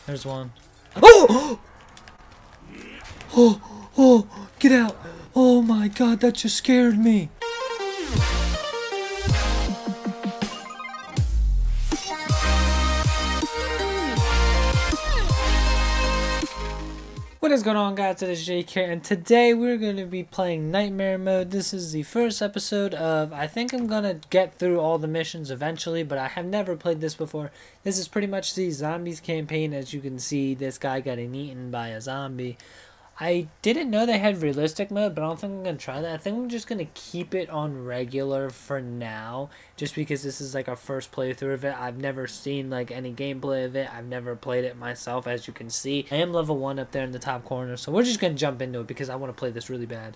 There's one. Oh! Oh! Oh! Get out! Oh my god, that just scared me! What is going on, guys? It is Jake here, and today we're going to be playing Nightmare Mode. This is the first episode of, I think I'm going to get through all the missions eventually, but I have never played this before. This is pretty much the Zombies campaign. As you can see, this guy getting eaten by a zombie. I didn't know they had realistic mode, but I don't think I'm going to try that. I think I'm just going to keep it on regular for now, just because this is like our first playthrough of it. I've never seen like any gameplay of it. I've never played it myself, as you can see. I am level 1 up there in the top corner, so we're just going to jump into it because I want to play this really bad.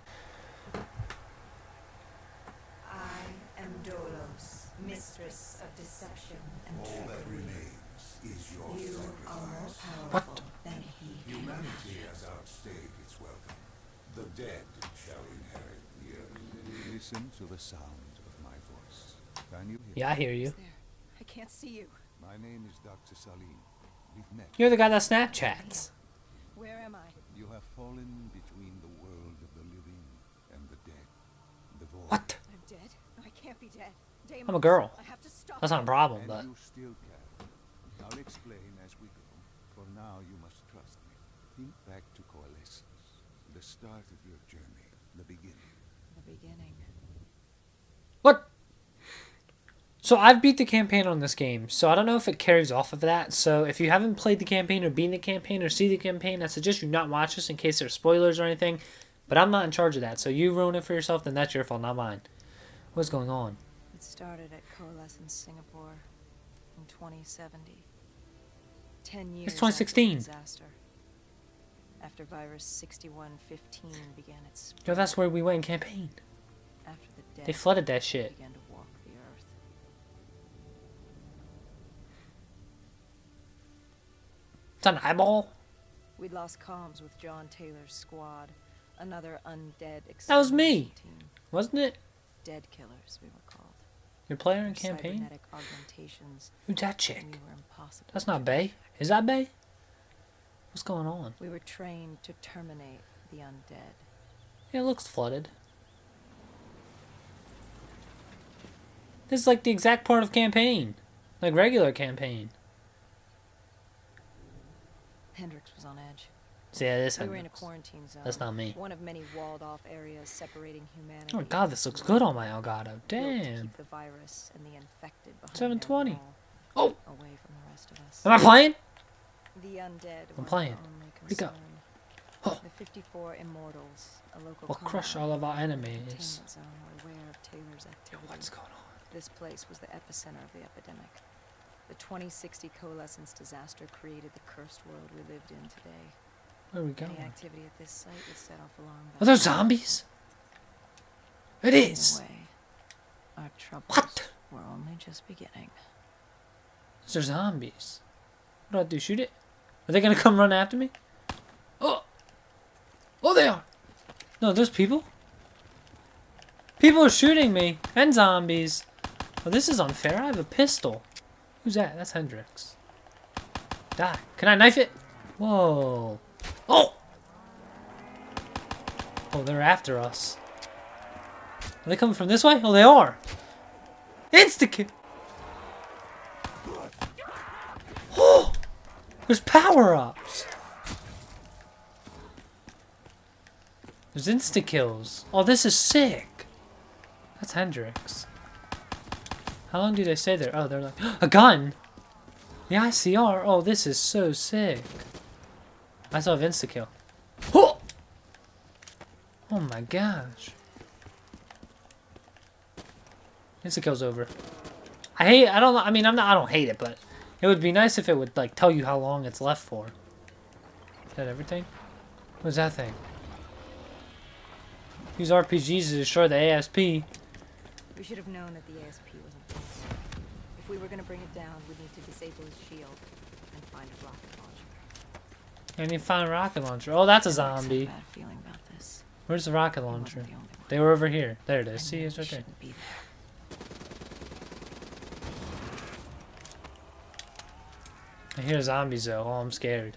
I am Dolos, mistress of deception and All that remains is your You are more sacrifice. powerful than he. Humanity has outstayed its welcome. The dead shall inherit the earth. Listen to the sound of my voice. Can you hear? Yeah, I hear you. There. I can't see you. My name is Dr. Salim. We've met. You're the guy that Snapchats. Where am I? You have fallen between the world of the living and the dead. The void. What? I'm dead? No, I can't be dead. Deimos, I'm a girl. I have to stop. That's not a problem, And but... you still can. I'll explain as we go. For now, you must trust me. Think back to Coalescence. The start of your journey. The beginning. The beginning. What? So I've beat the campaign on this game, so I don't know if it carries off of that. So if you haven't played the campaign or beaten the campaign or see the campaign, I suggest you not watch this in case there's spoilers or anything. But I'm not in charge of that, so you ruin it for yourself, then that's your fault, not mine. What's going on? It started at Coalescence Singapore in 2070. 10 years It's 2016. after the disaster. After Virus 6115 began its Yo, that's where we went in campaign. after the dead They flooded that shit. began to walk the earth. It's an eyeball? We'd lost comms with John Taylor's squad, another undead That was me. extermination team. Wasn't it? Dead killers, we were called. Your player in Our campaign? cybernetic augmentations, Who's that and chick? we were impossible. That's not Bay. Is that Bay? What's going on? We were trained to terminate the undead. Yeah, it looks flooded. This is like the exact part of campaign. Like regular campaign. Hendrix was on edge. So yeah, this We were in a quarantine zone. That's not me. One of many walled-off areas separating humanity. Oh god, this looks good on my Elgato. built to Damn. keep the virus and the infected behind 720. their wall, Oh, away from the rest of us. am I playing? The undead I'm were playing. our only Where'd it go? concern. Oh. The 54 Immortals, a local We'll crush all of our enemies. containment zone, were aware of Taylor's Yo, activity. what's going on? This place was the epicenter of the epidemic. The 2060 Coalescence disaster created the cursed world we lived in today. Where are we Any going? activity at this site would set off alarm bells. Are those zombies? It is. Anyway, our troubles What? were only just beginning. Those are zombies. What do I do? Shoot it? Are they gonna come run after me? Oh! Oh, they are! No, there's people? People are shooting me! And zombies! Well, this is unfair. I have a pistol. Who's that? That's Hendrix. Die. Can I knife it? Whoa. Oh! Oh, they're after us. Are they coming from this way? Oh, they are! Insta-kill! Oh! There's power-ups! There's insta-kills. Oh, this is sick! That's Hendrix. How long do they stay there? Oh, they're like... A gun! The ICR? Oh, this is so sick. I still have insta-kill. Oh! Oh my gosh. Insta-kill's over. I don't hate it, but it would be nice if it would, like, tell you how long it's left for. Is that everything? What's that thing? Use RPGs to destroy the ASP. We should have known that the ASP was in place. If we were going to bring it down, we'd need to disable his shield and find a rocket launcher. I need to find a rocket launcher. Oh, that's a Hendrix had zombie. bad feeling about this. Where's the rocket He wasn't launcher? the only one. They were over here. There it is. I See, knew it's we right there. shouldn't be there. I hear zombies though. Oh, I'm scared.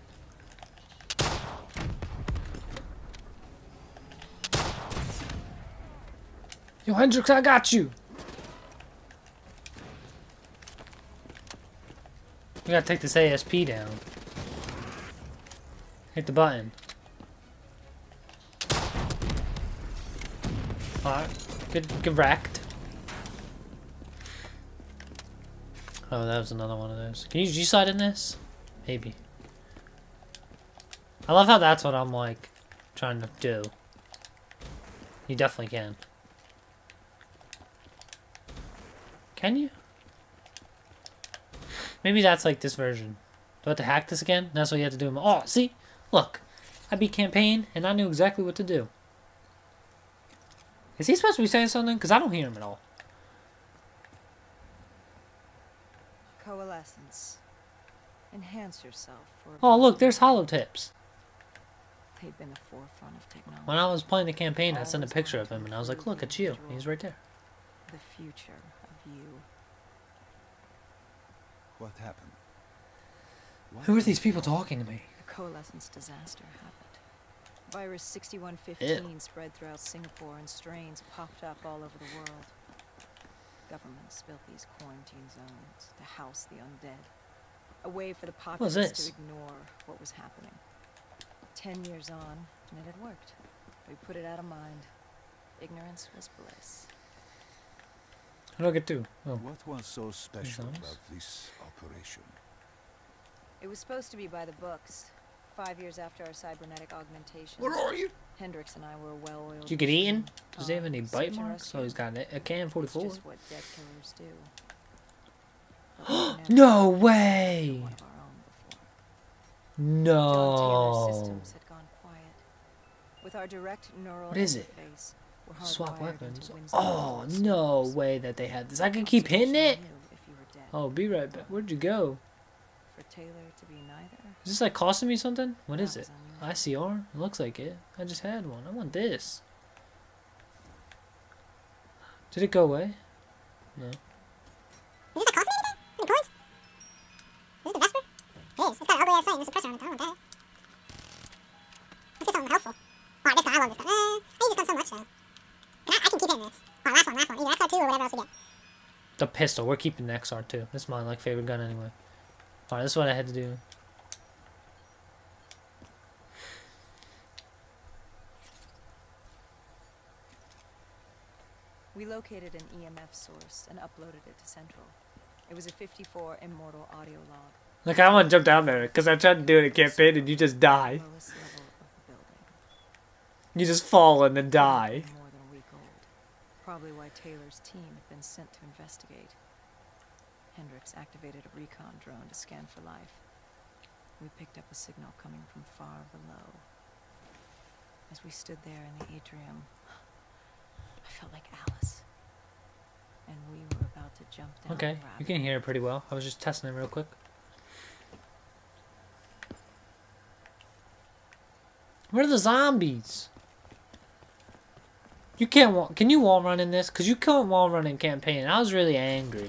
Yo, Hendrix, I got you! We gotta take this ASP down. Hit the button. Alright. Get wrecked. Oh, that was another one of those. Can you G-slide in this? Maybe. I love how that's what I'm like trying to do. You definitely can. Can you? Maybe that's like this version. Do I have to hack this again? That's what you have to do. Oh, see? Look. I beat campaign and I knew exactly what to do. Is he supposed to be saying something? Because I don't hear him at all. Coalescence. Enhance yourself. Oh, look, there's holotips. They've been the forefront of technology. When I was playing the campaign, I sent a picture of him and I was like, look, it's you. He's right there. The future of you. What happened? What Who are these people talking to me? A coalescence disaster happened. Virus 6115 spread throughout Singapore and strains popped up all over the world. Governments built these quarantine zones to house the undead. A way for the populace to ignore what was happening. 10 years on, and it had worked. We put it out of mind. Ignorance was bliss. How do I get through? Oh. What was so special about this operation? It was supposed to be by the books. 5 years after our cybernetic augmentation. Where are you? Hendrix and I were well-oiled. Did you get eaten? Does he have any bite marks? Oh, he's got a KN-44. It's just what dead killers do. No way! One of our own before. John Taylor's No. systems had gone quiet. With our direct neural What is it? interface, we're Swap hardwired weapons. into Winston's Oh, nervous no systems. way that they had this. I can keep hitting it? Knew if you were dead. Oh, be right back. Where'd you go? For Taylor to be neither. Is this like costing me something? What that is it? was unusual. ICR? It looks like it. I just had one. I want this. Did it go away? No. Is this a cost me anything? Any points? Is this the Vesper? It is. It's got an ugly ass thing. There's a suppressor on it. I don't want that. Let's get something helpful. Alright, this guy. I love this guy. He's just done so much though. I can keep hitting this. Alright, last one. Either XR2 or whatever else we get. The pistol. We're keeping the XR2. This is my like favorite gun anyway. Alright, this is what I had to do. We located an EMF source and uploaded it to Central. It was a 54 immortal audio log. Like, I want to jump down there because I tried to do it at campaign and you just die. Lowest level of the building. You just fall and then die. More than a week old. Probably why Taylor's team had been sent to investigate. Hendrix activated a recon drone to scan for life. We picked up a signal coming from far below. As we stood there in the atrium, I felt like Alice. And we were about to jump down Okay, the you rabbit can hear it pretty well. I was just testing it real quick. Where are the zombies? You can't wall. Can you wall run in this? Cause you can't wall run in campaign. I was really angry.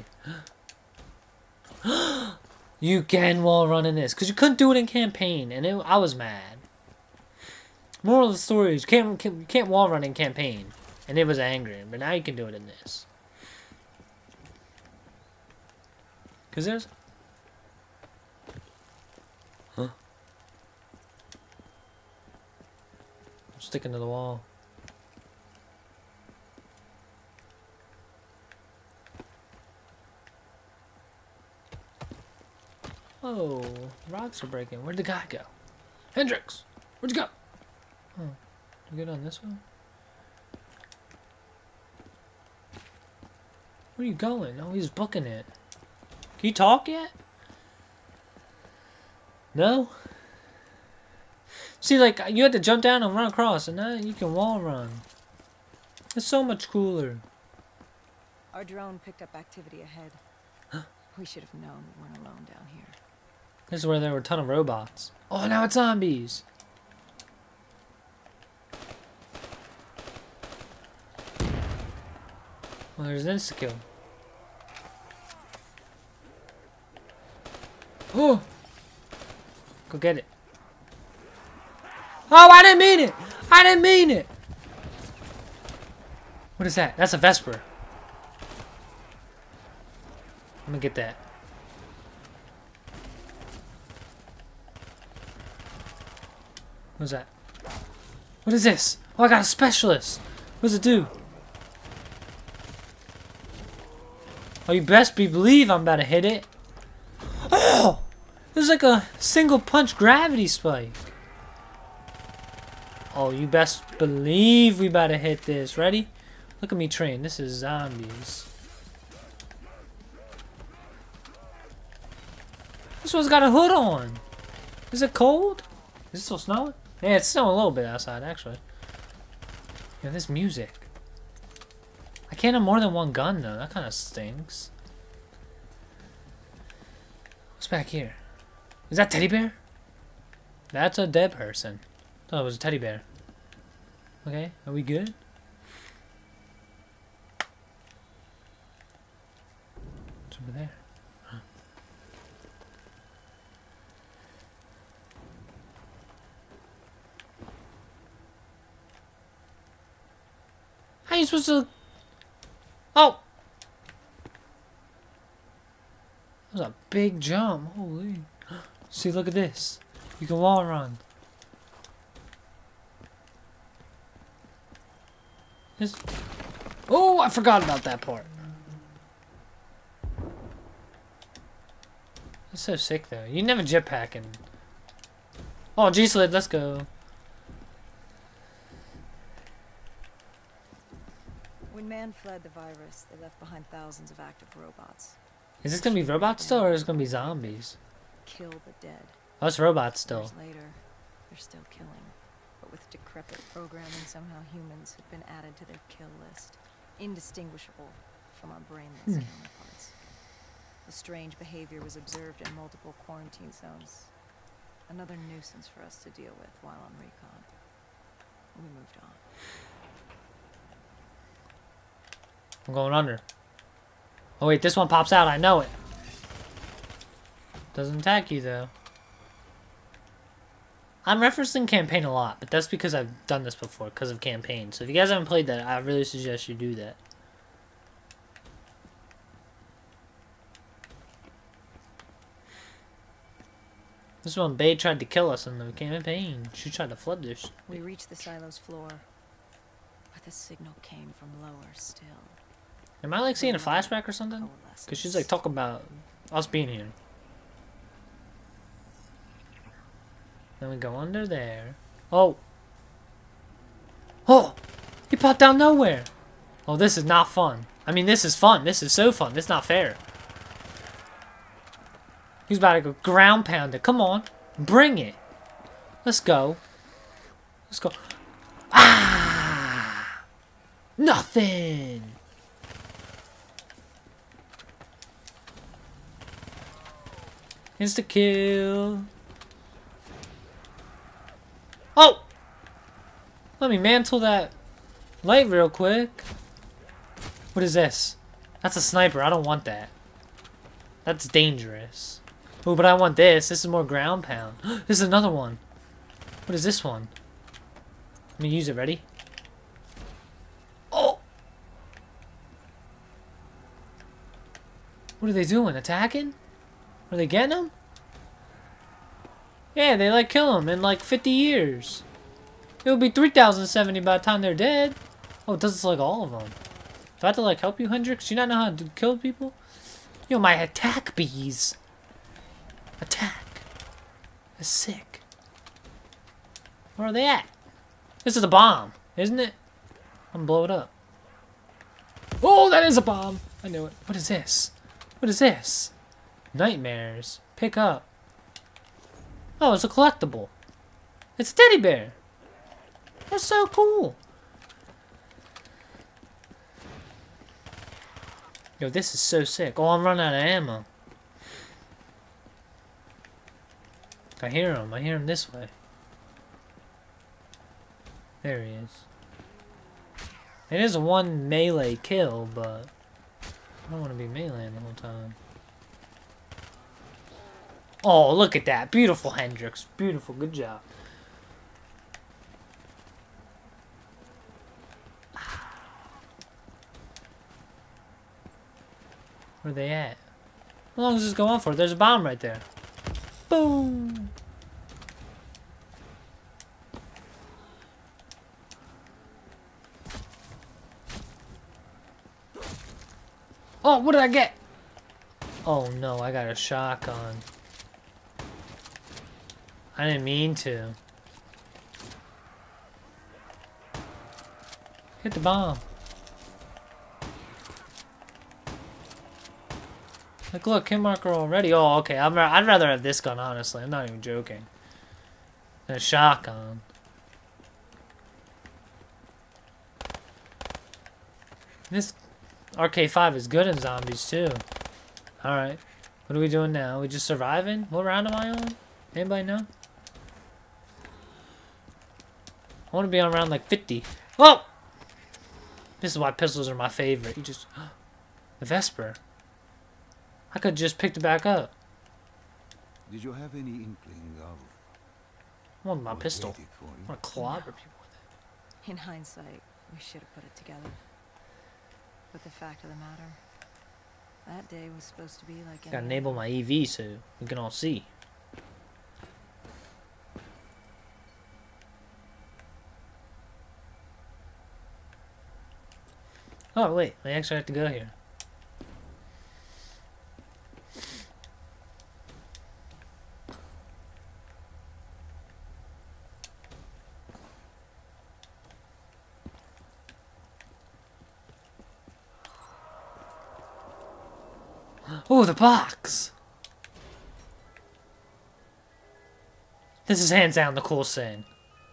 You can wall run in this, cause you couldn't do it in campaign, and I was mad. Moral of the story is you can't wall run in campaign, and it was angry. But now you can do it in this. Cause there's. Huh? I'm sticking to the wall. Oh, rocks are breaking. Where'd the guy go? Hendrix! Where'd you go? Oh, you get on this one? Where are you going? Oh, he's booking it. Can you talk yet? No? See, like, you had to jump down and run across, and now you can wall run. It's so much cooler. Our drone picked up activity ahead. We should have known we weren't alone down here. This is where there were a ton of robots. Oh, now it's zombies. Well, there's an insta-kill. Oh! Go get it. Oh, I didn't mean it! I didn't mean it! What is that? That's a Vesper. I'm gonna get that. What is that? What is this? Oh, I got a specialist. What does it do? Oh, you best believe I'm about to hit it. Oh! There's like a single punch gravity spike. Oh, you best believe we about to hit this. Ready? Look at me train. This is zombies. This one's got a hood on. Is it cold? Is it still snowing? Yeah, it's snowing a little bit outside, actually. Yeah, this music. I can't have more than one gun, though. That kind of stinks. What's back here? Is that teddy bear? That's a dead person. Oh, it was a teddy bear. Okay, are we good? What's over there? How are you supposed to... Oh! That was a big jump. Holy. See, look at this. You can wall run. This... Oh, I forgot about that part. That's so sick, though. You never jetpacking. Oh, G-Slid, let's go. When man fled the virus, they left behind thousands of active robots. Is this gonna be robots still, or is it gonna be zombies? Kill the dead. Oh, it's robots still. Years later, they're still killing. But with decrepit programming, somehow humans have been added to their kill list. Indistinguishable from our brainless counterparts. The strange behavior was observed in multiple quarantine zones. Another nuisance for us to deal with while on recon. We moved on. I'm going under. Oh wait, this one pops out. I know it. Doesn't attack you though. I'm referencing campaign a lot, but that's because I've done this before because of campaign. So if you guys haven't played that, I really suggest you do that. This one, Bae tried to kill us in the campaign. She tried to flood this. We reached the silo's floor, but the signal came from lower still. Am I like seeing a flashback or something? Because she's like talking about us being here. Then we go under there. Oh! Oh! He popped down nowhere! Oh, this is not fun. I mean, this is fun. This is so fun. This is not fair. He's about to go ground pound it. Come on. Bring it. Let's go. Let's go. Ah! Nothing! Insta kill. Oh! Let me mantle that light real quick. What is this? That's a sniper. I don't want that. That's dangerous. Oh, but I want this. This is more ground pound. This is another one. What is this one? Let me use it. Ready? Oh! What are they doing? Attacking? Are they getting them? Yeah, they like kill them in like 50 years. It'll be 3070 by the time they're dead. Oh, it does like all of them. Do I have to like help you, Hendrix? Do you not know how to kill people? Yo, my attack bees. Attack. That's sick. Where are they at? This is a bomb, isn't it? I'm gonna blow it up. Oh, that is a bomb. I knew it. What is this? What is this? Nightmares. Pick up. Oh, it's a collectible. It's a teddy bear. That's so cool. Yo, this is so sick. Oh, I'm running out of ammo. I hear him. I hear him this way. There he is. It is a one melee kill, but I don't want to be meleeing the whole time. Oh, look at that. Beautiful, Hendrix. Beautiful. Good job. Where are they at? How long does this go on for? There's a bomb right there. Boom! Oh, what did I get? Oh no, I got a shotgun. I didn't mean to. Hit the bomb. Like, look, hit marker already. Oh, okay. I'd rather have this gun, honestly. I'm not even joking. Than a shotgun. This RK5 is good in zombies, too. Alright. What are we doing now? We just surviving? What round am I on? Anybody know? I want to be on round like 50. Whoa! This is why pistols are my favorite. You just... The Vesper. I could just pick it back up. Did you have any inkling of I want my what pistol. waited for I you? want to clobber people with it. In hindsight, we should have put it together. But the fact of the matter, that day was supposed to be like Gotta any enable other. my EV so we can all see. Oh wait, I actually have to go here. Oh, the box! This is hands down the coolest thing.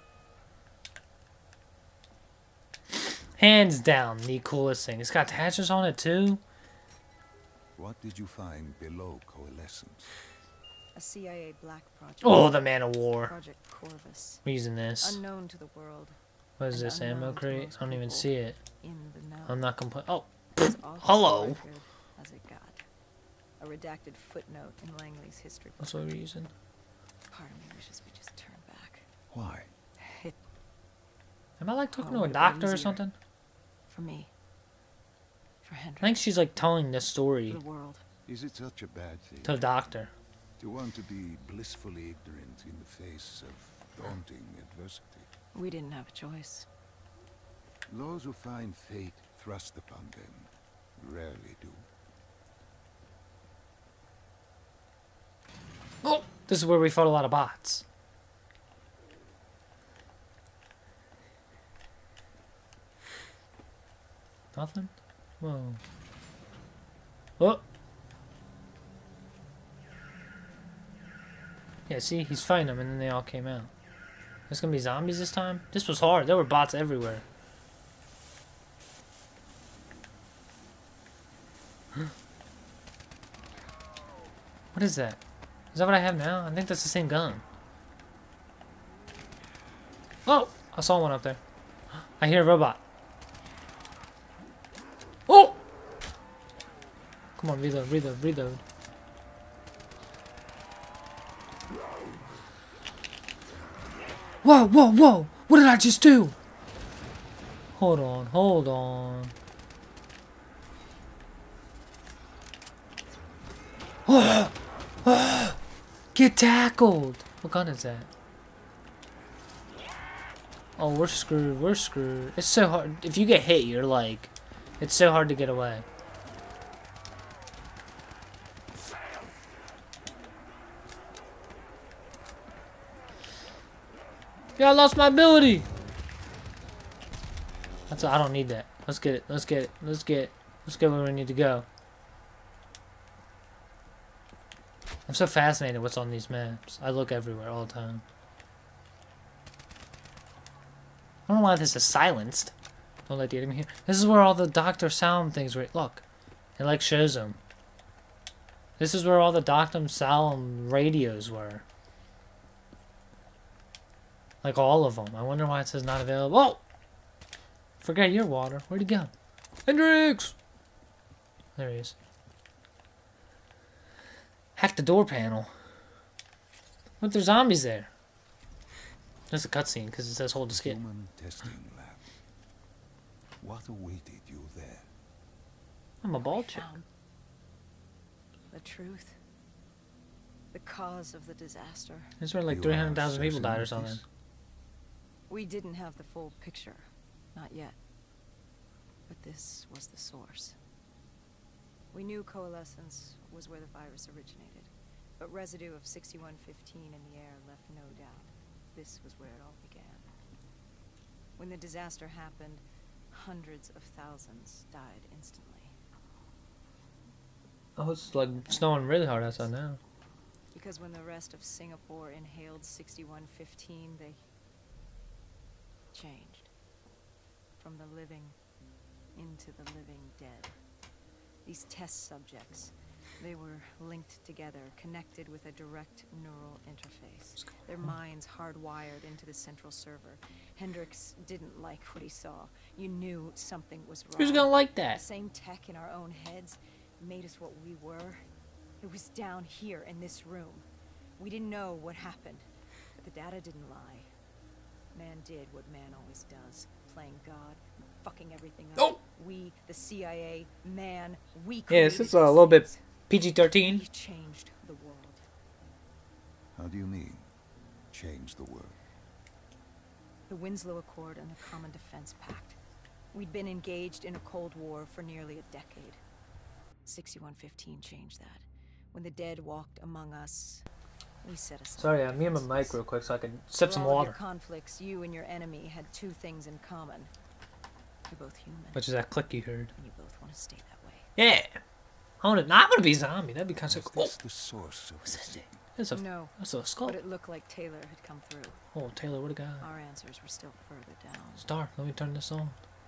Hands down the coolest thing. It's got attachments on it too. What did you find below Coalescence? A CIA black project. Oh, the Man of War. Project Corvus. We're using this. Unknown to the world. What is and this, ammo unknown to crate? most I don't even people see it. In the know. I'm not complaining. Oh, As awful hello. a record as it got. A redacted footnote in Langley's history book. That's what we're using. Part of me wishes we just turned back. Why? It, Am I like talking Oh, to a it'd be doctor or easier. something? for me. For I Hendrik. think she's like telling this story For the world. Is it such a bad thing to the doctor. to want to be blissfully ignorant in the face of daunting adversity? We didn't have a choice. Those who find fate thrust upon them rarely do. Oh, this is where we fought a lot of bots. Nothing? Whoa. Oh! Yeah, see, he's fighting them and then they all came out. There's gonna be zombies this time? This was hard. There were bots everywhere. What is that? Is that what I have now? I think that's the same gun. Oh! I saw one up there. I hear a robot. Oh! Come on, reload, reload, reload. Whoa, whoa, whoa! What did I just do? Hold on, hold on. Get tackled! What gun is that? Oh, we're screwed, we're screwed. It's so hard. If you get hit, you're like... It's so hard to get away. Yeah, I lost my ability! I don't need that. Let's get it, let's get it, let's get where we need to go. I'm so fascinated what's on these maps. I look everywhere all the time. I don't know why this is silenced. Don't let the enemy hear. This is where all the Dr. Salem things were. Look. It like shows them. This is where all the Dr. Salem radios were. Like all of them. I wonder why it says not available. Whoa! Forget your water. Where'd he go? Hendrix! There he is. Hack the door panel. What, there's zombies there? There's a cutscene because it says hold the skit. Human testing lab. What awaited you there? I'm a bald chick. Found the truth. The cause of the disaster. This is where like You 300,000 are people certain died or of something. this? We didn't have the full picture. Not yet. But this was the source. We knew coalescence was where the virus originated, but residue of 6115 in the air left no doubt. This was where it all began. When the disaster happened, hundreds of thousands died instantly. Oh, it's like snowing really hard outside now. Because when the rest of Singapore inhaled 6115, they changed. From the living into the living dead. These test subjects, they were linked together, connected with a direct neural interface. Their minds hardwired into the central server. Hendrix didn't like what he saw. You knew something was wrong. Who's gonna like The that? same tech in our own heads made us what we were. It was down here in this room. We didn't know what happened, but the data didn't lie. Man did what man always does, playing God, fucking everything up. Oh! We, the CIA, man, we Yeah, created this is a these little bit things. PG-13. We changed the world. How do you mean, change the world? The Winslow Accord and the Common Defense Pact. We'd been engaged in a Cold War for nearly a decade. 6115 changed that. When the dead walked among us, we set aside. Sorry, I'm muting my mic differences. real quick so I can sip For some all of water. your conflicts, you and your enemy had two things in common. You're both human. Which is that click you heard. And you both want to stay that way. Yeah. I want to be a zombie. That'd be kind of Was cool. this the source of What's this that thing? That's a, No, that's a skull. but it looked like Taylor had come through. Oh, Taylor, what a guy. Our answers were still further down. It's dark. Let me turn this on.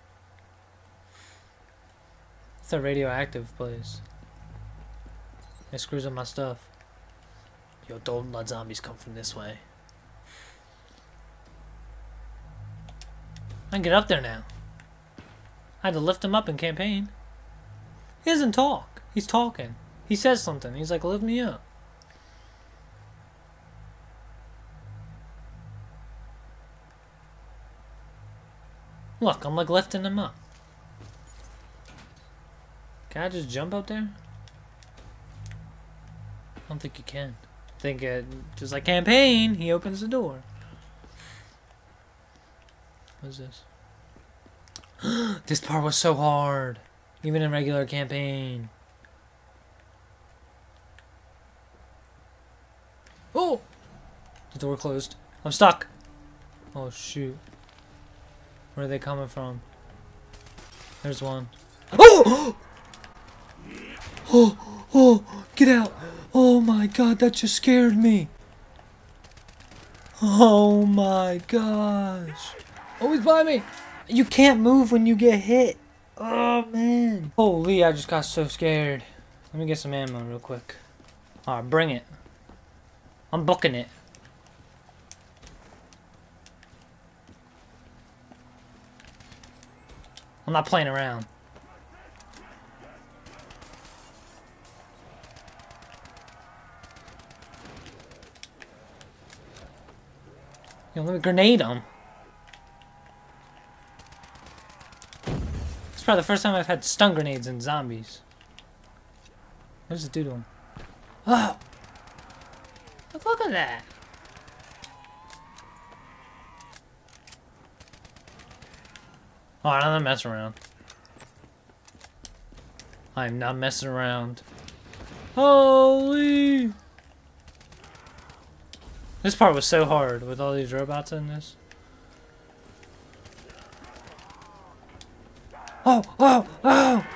It's a radioactive place. It screws up my stuff. Yo, don't let zombies come from this way. I can get up there now. I had to lift him up in campaign. He doesn't talk. He's talking. He says something. He's like, lift me up. Look, I'm like lifting him up. Can I just jump up there? I don't think you can. I think just like campaign, he opens the door. What is this? This part was so hard, even in regular campaign. Oh! The door closed. I'm stuck. Oh shoot. Where are they coming from? There's one. Oh! Oh! Oh! Get out! Oh my god, that just scared me. Oh my gosh. Oh, he's by me. You can't move when you get hit. Oh man. Holy, I just got so scared. Let me get some ammo real quick. Alright, bring it. I'm booking it. I'm not playing around. Yo, let me grenade him. It's probably the first time I've had stun grenades in zombies. What does it do to him? Oh! Look at that! Alright, I'm not messing around. I'm not messing around. Holy! This part was so hard with all these robots in this. Oh! Oh! Oh!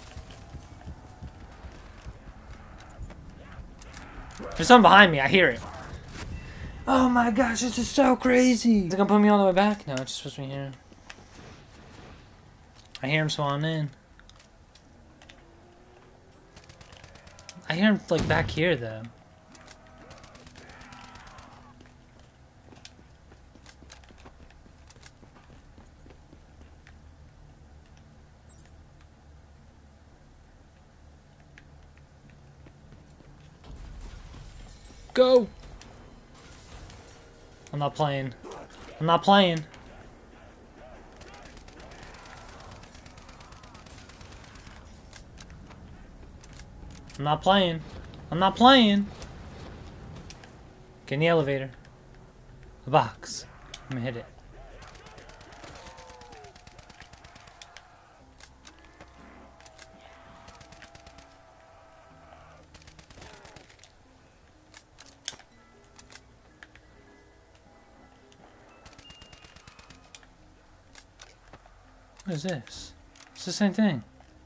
There's something behind me. I hear it. Oh my gosh, this is so crazy. Is it gonna put me all the way back? No, it's just supposed to be here. I hear him spawning in. I hear him like back here though. Go! I'm not playing. I'm not playing. I'm not playing. I'm not playing. Get in the elevator. The box. I'm gonna hit it. What is this? It's the same thing.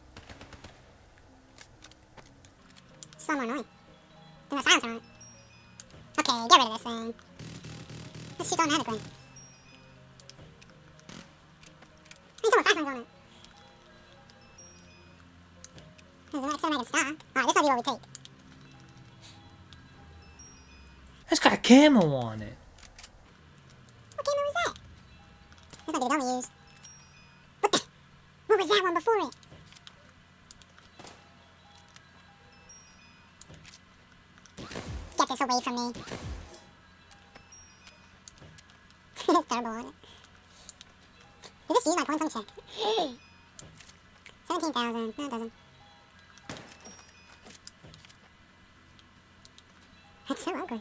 It's a lot more annoying. There's no silence on it. Okay, get rid of this thing. This shit's automatically. There's no fast ones on it. There's an extra stock. Alright, this might be what we take. It's got a camo on it. What camera was that? This might be the gun we use. What the? What was that one before it? Get this away from me. It's terrible on it. Does this use my points? Let me check. 17,000. No, it doesn't. That's so ugly.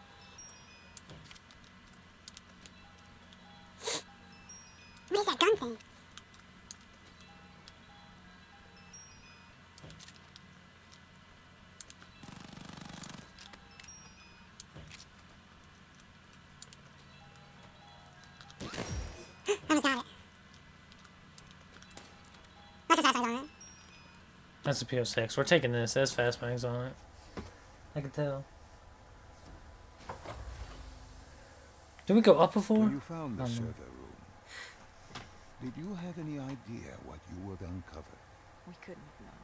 What is that gun thing? I just got it. What's the fast on it? That's a PO6. We're taking this. There's fast bangs on it. I can tell. Did we go up before? When you found the no. server room, did you have any idea what you would uncover? We couldn't have known.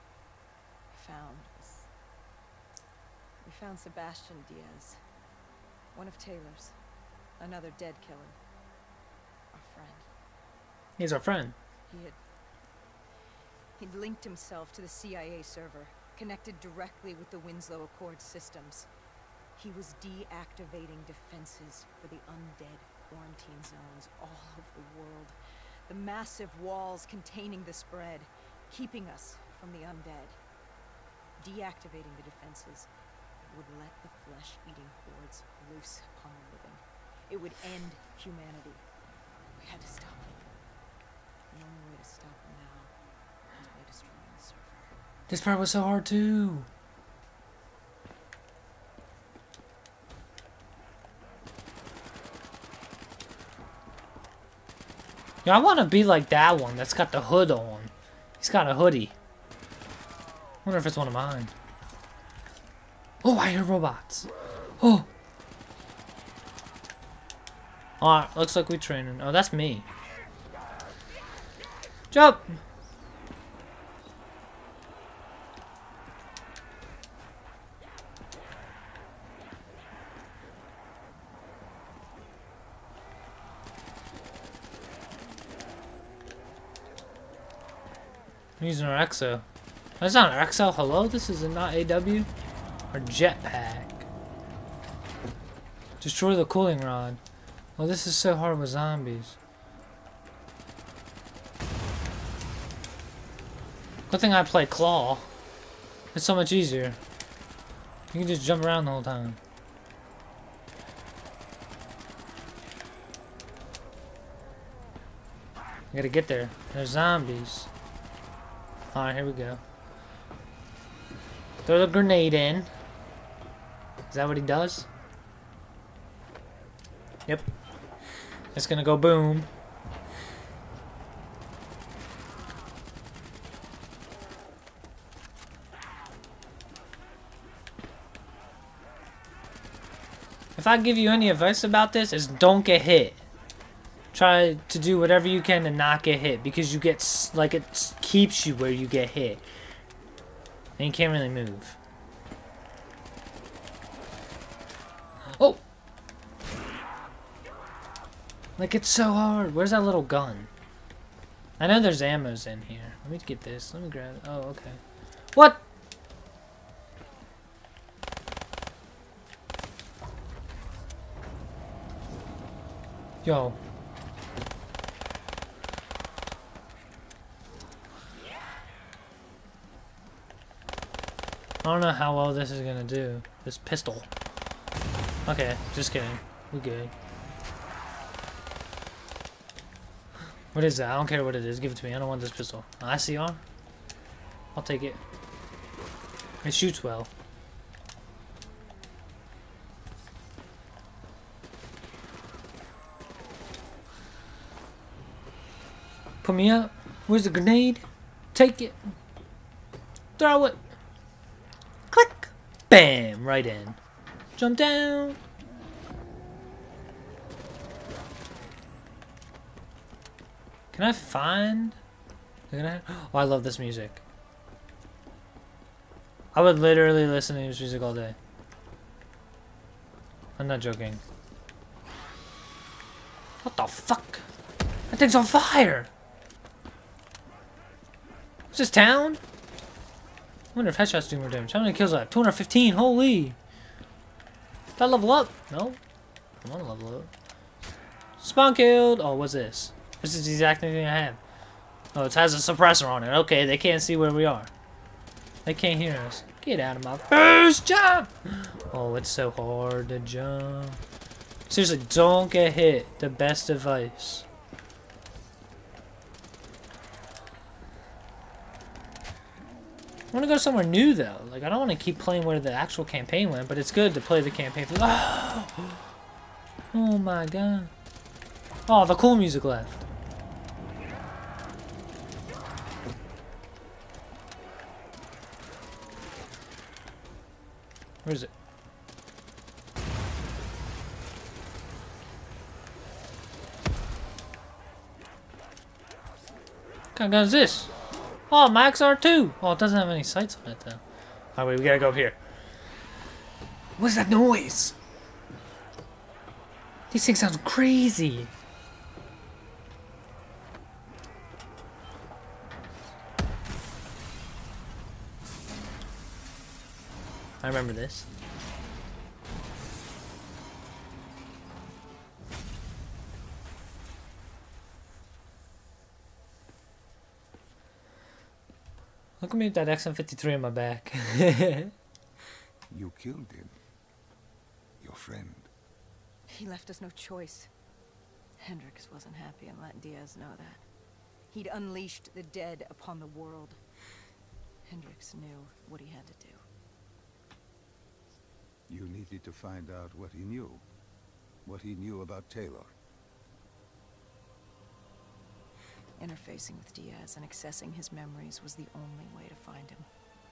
We found Sebastian Diaz. One of Taylor's. Another dead killer. Our friend. He's our friend. He'd linked himself to the CIA server, connected directly with the Winslow Accord systems. He was deactivating defenses for the undead quarantine zones all over the world. The massive walls containing the spread, keeping us from the undead. Deactivating the defenses would let the flesh-eating hordes loose upon the living. It would end humanity. We had to stop him. The only way to stop him now was by destroying the server. This part was so hard too. Yeah, I want to be like that one that's got the hood on. He's got a hoodie. Wonder if it's one of mine. Oh, I hear robots. Oh. Alright, looks like we're training. Oh, that's me. Jump! I'm using our Exo. That's not our Exo. Hello? This is not AW. Our jetpack. Destroy the cooling rod. Oh, this is so hard with zombies. Good thing I play Claw. It's so much easier. You can just jump around the whole time. I gotta get there. There's zombies. Alright, here we go. Throw the grenade in. Is that what he does? Yep. It's gonna go boom. If I give you any advice about this, is don't get hit. Try to do whatever you can to not get hit, because you get, like, it keeps you where you get hit. And you can't really move. Oh! Like, it's so hard. Where's that little gun? I know there's ammos in here. Let me get this. Let me grab it. Oh, okay. What? Yo. I don't know how well this is gonna do. This pistol. Okay, just kidding. We good. What is that? I don't care what it is. Give it to me. I don't want this pistol. ICR? I'll take it. It shoots well. Put me up. Where's the grenade? Take it. Throw it. Click. Bam. Right in. Jump down. Can I find the grenade? Oh, I love this music. I would literally listen to this music all day. I'm not joking. What the fuck? That thing's on fire! Is this town? I wonder if headshots do more damage. How many kills do I have? 215, holy! Did I level up? No. I want to level up. Spawn killed! Oh, what's this? This is the exact thing I have. Oh, it has a suppressor on it. Okay, they can't see where we are. They can't hear us. Get out of my face! Jump! Oh, it's so hard to jump. Seriously, don't get hit. The best advice. I want to go somewhere new though. Like, I don't want to keep playing where the actual campaign went, but it's good to play the campaign for. Oh, oh my god. Oh, the cool music left. Where is it? What kind of gun is this? Oh, my XR2! Oh, it doesn't have any sights on it, though. Alright, wait, we gotta go up here. What's that noise? These things sound crazy. I remember this. Look at me with that XM53 on my back. You killed him. Your friend. He left us no choice. Hendricks wasn't happy and let Diaz know that. He'd unleashed the dead upon the world. Hendricks knew what he had to do. You needed to find out what he knew. What he knew about Taylor. Interfacing with Diaz and accessing his memories was the only way to find him.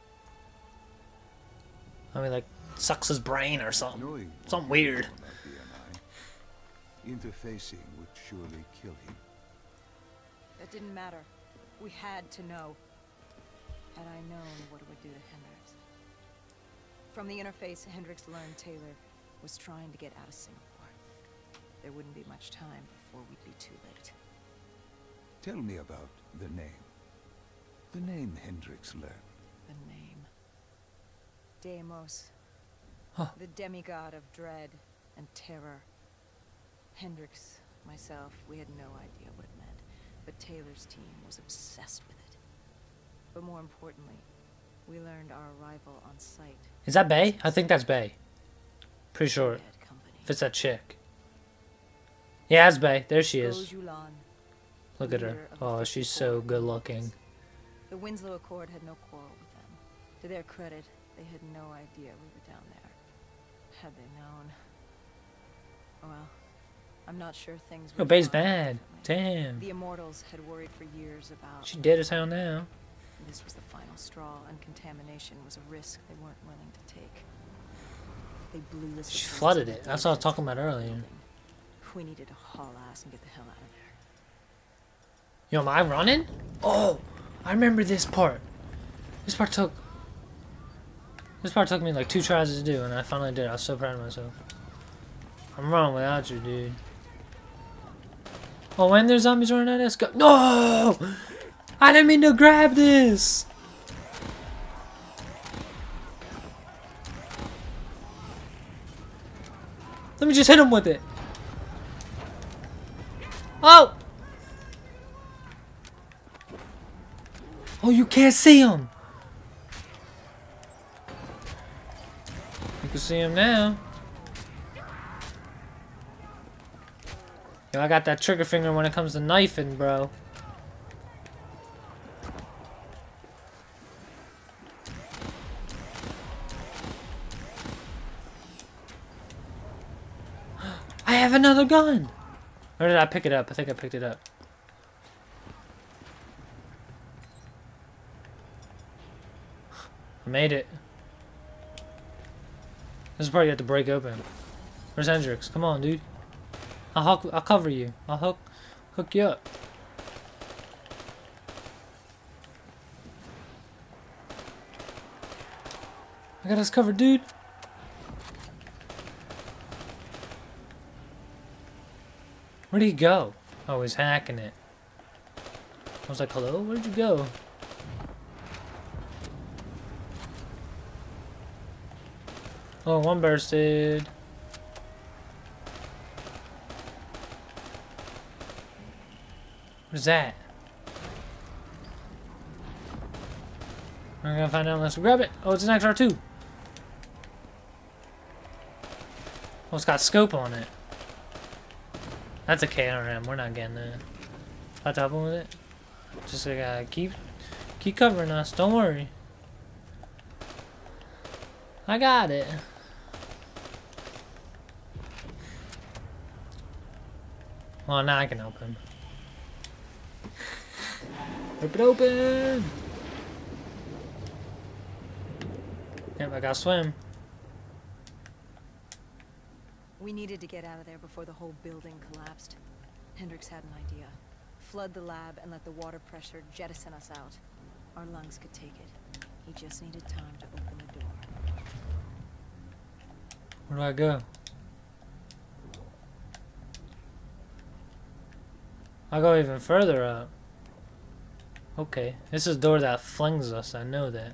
I mean, like, sucks his brain or something. Knowing Something what he weird. knew about DNI, interfacing would surely kill him. That didn't matter. We had to know. Had I known what it would do to Hendricks. From the interface, Hendricks learned Taylor was trying to get out of Singapore. There wouldn't be much time before we'd be too late. Tell me about the name. The name Hendricks learned. The name. Deimos. Huh. The demigod of dread and terror. Hendricks, myself, we had no idea what it meant. But Taylor's team was obsessed with it. But more importantly, we learned our arrival on site. Is that Bay? I think that's Bay. Pretty sure. Bad company. If it's that chick. Yeah, it's Bay. There she is. Gojulan, Look at her. leader of the Oh, she's 54 so good looking. The Winslow Accord had no quarrel with them. To their credit, they had no idea we were down there. Had they known... Well, I'm not sure things Oh, would Bay's have gone bad. differently. Damn. The Immortals had worried for years about... She dead as hell now. This was the final straw, and contamination was a risk they weren't willing to take. They blew this. She flooded it. That's what I was talking about earlier. We needed to haul ass and get the hell out of there. Yo, am I running? Oh, I remember this part. This part took me like 2 tries to do, and I finally did it. I was so proud of myself. I'm running without you, dude. Oh, when there's zombies running at us, go. No! I didn't mean to grab this! Let me just hit him with it. Oh! Oh, you can't see him! You can see him now. Yo, I got that trigger finger when it comes to knifing, bro. I have another gun! Or did I pick it up? I think I picked it up. I made it. This is part you have to break open. Where's Hendrix? Come on, dude. I'll cover you. I'll hook you up. I got us covered, dude. Where'd he go? Oh, he's hacking it. I was like, hello? Where'd you go? Oh, one bursted. What is that? We're gonna find out unless we grab it. Oh, it's an XR2. Oh, it's got scope on it. That's a KRM. We're not getting that. Not helping with it. Just gotta keep covering us. Don't worry. I got it. Well, now I can help him. Rip it open! Yep, I gotta swim. We needed to get out of there before the whole building collapsed. Hendrix had an idea. Flood the lab and let the water pressure jettison us out. Our lungs could take it. He just needed time to open the door. Where do I go? I'll go even further up. Okay, this is the door that flings us, I know that.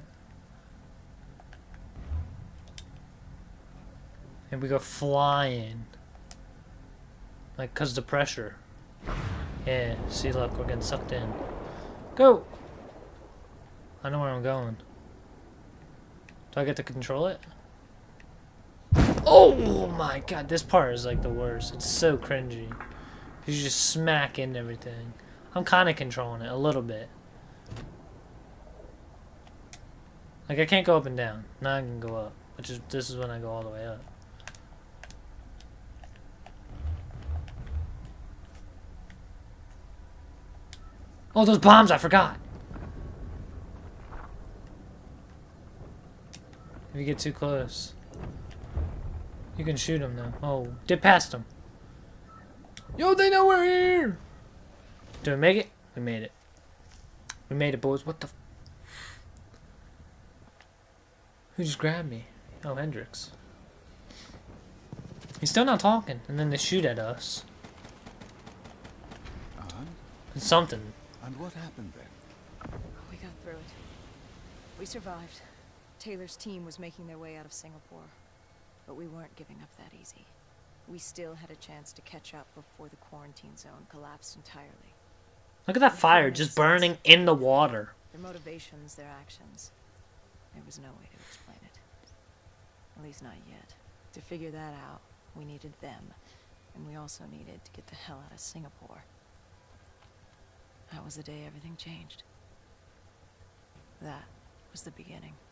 And we go flying. Like, 'cause the pressure. Yeah, see, look, we're getting sucked in. Go! I know where I'm going. Do I get to control it? Oh my god, this part is like the worst. It's so cringy. You just smack into everything. I'm kind of controlling it a little bit. Like, I can't go up and down. Now I can go up. Which is, this is when I go all the way up. Oh, those bombs, I forgot! If you get too close. You can shoot them, though. Oh, dip past them. Yo, they know we're here! Did we make it? We made it. We made it, boys. What the f— Who just grabbed me? Oh, Hendrix. He's still not talking, and then they shoot at us. It's something. And what happened then? We got through it. We survived. Taylor's team was making their way out of Singapore. But we weren't giving up that easy. We still had a chance to catch up before the quarantine zone collapsed entirely. Look at that fire just burning in the water. Their motivations, their actions. There was no way to explain it. At least not yet. To figure that out, we needed them. And we also needed to get the hell out of Singapore. That was the day everything changed. That was the beginning.